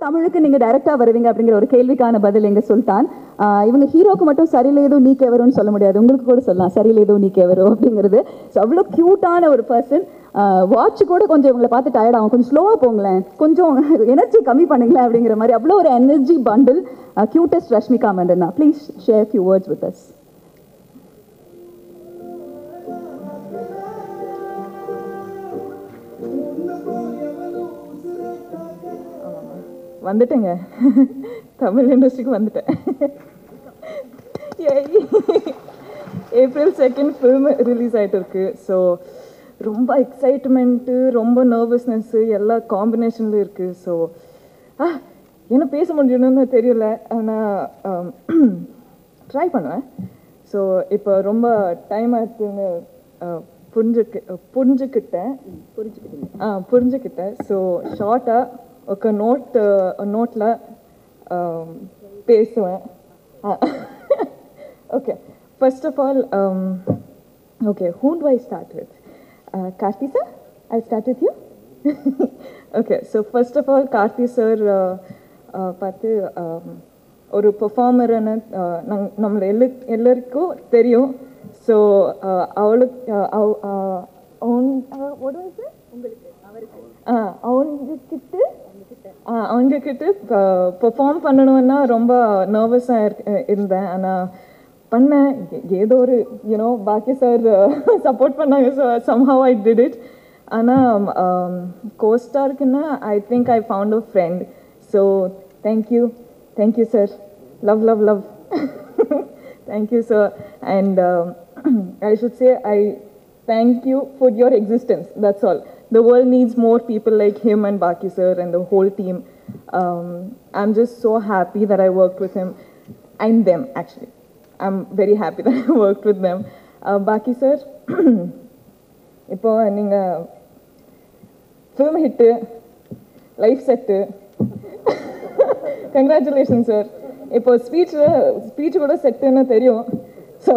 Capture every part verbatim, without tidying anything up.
தமிழுக்கு நீங்க டைரக்டா வருவீங்க அப்படிங்கிற ஒரு கேள்விக்கான பதில் எங்க சுல்தான். இவங்க ஹீரோக்கு மட்டும் சரியில்லேதோ நீ கேவரோன்னு சொல்ல முடியாது, உங்களுக்கு கூட சொல்லலாம் சரியில்லேதோ நீ கேவரோ அப்படிங்கிறது. ஸோ அவ்வளோ க்யூட்டான ஒரு பர்சன். வாட்ச் கூட கொஞ்சம் இவங்களை பார்த்து டயர்ட் ஆகும், கொஞ்சம் ஸ்லோவாக போங்களேன், கொஞ்சம் எனர்ஜி கம்மி பண்ணுங்களேன் அப்படிங்கிற மாதிரி அவ்வளோ ஒரு energy bundle. Cutest Rashmika Mandanna, please share few words with us. வந்துட்டேங்க, தமிழ் இண்டஸ்ட்ரிக்கு வந்துட்டேன். ஏப்ரல் செகண்ட் ஃபில்ம் ரிலீஸ் ஆகிட்டு இருக்கு. ஸோ ரொம்ப எக்ஸைட்மெண்ட்டு, ரொம்ப நர்வஸ்னஸ்ஸு எல்லா காம்பினேஷன்லையும் இருக்குது. ஸோ ஆ என்ன பேச முடியணும்னு தெரியல, ஆனால் ட்ரை பண்ணுவேன். ஸோ இப்போ ரொம்ப டைம் ஆச்சுன்னு புரிஞ்சுக்கு புரிஞ்சுக்கிட்டேன் புரிஞ்சுக்கிட்டேன் ஆ புரிஞ்சுக்கிட்டேன் ஸோ ஷார்ட்டாக ఒక నోట్ నోట్లో பேசுவேன். Okay, first of all okay, who do I start with? uh, Karthi sir, I'll start with you. Okay, so first of all Karthi sir பார்த்து ஒரு பெர்ஃபார்மர்னு நம்மள எல்லா எல்லாருக்கும் தெரியும். ஸோ அவளுக்கு உங்களுக்கு அவருக்கு அவங்கக்கிட்ட அவங்கக்கிட்ட பெர்ஃபார்ம் பண்ணணுன்னா ரொம்ப நர்வஸாக இருந்தேன். ஆனால் பண்ணேன், ஏதோ ஒரு யூனோ பாக்கி சார் சப்போர்ட் பண்ணாங்க. So somehow I did it. ஆனால் கோஸ்டாருக்குன்னா I think I found a friend. So thank you thank you sir, love love love thank you sir. And I should say I thank you for your existence, that's all. The world needs more people like him and Baki sir and the whole team. um, I'm just so happy that I worked with him and them. Actually, I'm very happy that I worked with them. uh, Baki sir, இப்போ நீங்க film hit, life set, congratulations sir. இப்போ speech speech கூட செட்டுன்னு தெரியும். So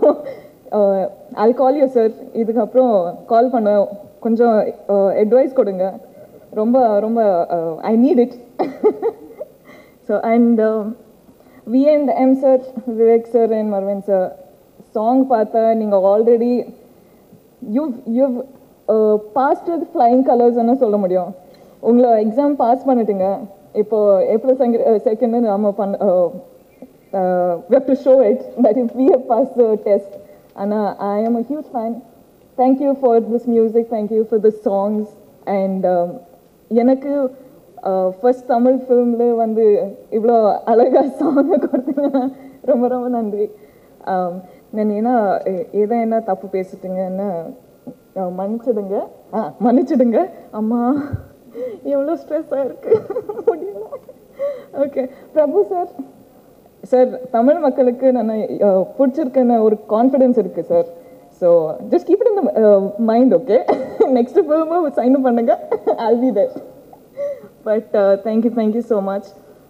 I call you sir, இதுக்கப்புறம் கால் பண்ண கொஞ்சம் அட்வைஸ் கொடுங்க, ரொம்ப ரொம்ப I need it. So and V and M sir, Vivek sir and Marvin sir, song பார்த்தா நீங்கள் already you you passed with flying கலர்ஸ்ன்னு சொல்ல முடியும். உங்களை எக்ஸாம் பாஸ் பண்ணிட்டீங்க, இப்போ ஏப்ரல் செகண்ட் நம்ம பண்ண we have to show it that if we have passed the test. And uh, I am a huge fan. Thank you for this music, thank you for the songs. And எனக்கு first Tamil ஃபிலிமில் வந்து இவ்வளோ அழகாக சாங்கை கொடுத்தீங்கன்னா ரொம்ப ரொம்ப நன்றி. நான் ஏன்னா ஏதோ என்ன தப்பு பேசிட்டீங்கன்னு மன்னிச்சிடுங்க. ஆ மன்னிச்சிடுங்க அம்மா, எவ்வளோ ஸ்ட்ரெஸ்ஸாக இருக்குது, முடியல. Okay, Prabhu sir sir, Tamil மக்களுக்கு நான் பிடிச்சிருக்கேன்னு ஒரு கான்ஃபிடென்ஸ் இருக்குது sir. So just keep it in the mind. Okay, next ஃபிலிமும் சைன் அப் பண்ணுங்க, I'll be there. But thank you thank you so much.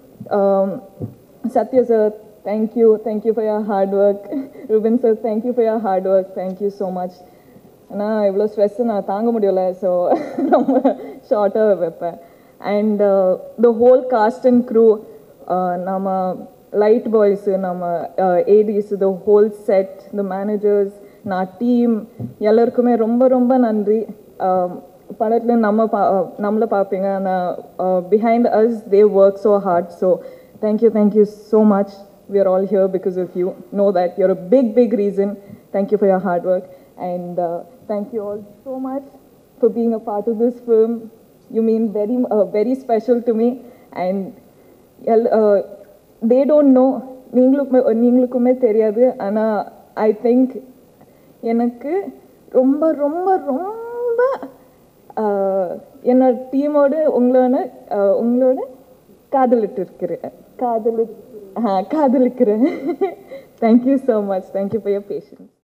Sathya sir, thank you thank you for your hard work. Ruben sir, thank you for your hard work, thank you so much. ஆனால் இவ்வளோ stress நான் தாங்க முடியலை, so ரொம்ப ஷார்ட்டாக வைப்பேன். And the whole cast and crew, நம்ம light boys, நம்ம ADs, the whole set, the managers, நான் டீம் எல்லாருக்குமே ரொம்ப ரொம்ப நன்றி. படத்தில் நம்ம பா நம்மளை பார்ப்பீங்க, ஆனால் behind us they work so hard. So thank you thank you so much. We are all here because of you. Know that you're a big big reason. Thank you for your hard work. And uh, thank you all so much for being a part of this film. You mean very uh, very special to me. And uh, they don't know, நீங்களுக்குமே நீங்களுக்குமே தெரியாது. ஆனால் I think எனக்கு ரொம்ப ரொம்ப ரொம்ப என்னோட டீமோடு உங்களோட உங்களோட காதலிட்டு இருக்கிறேன் காதலி ஆ காதலிக்கிறேன். Thank you so much. Thank you for your patience.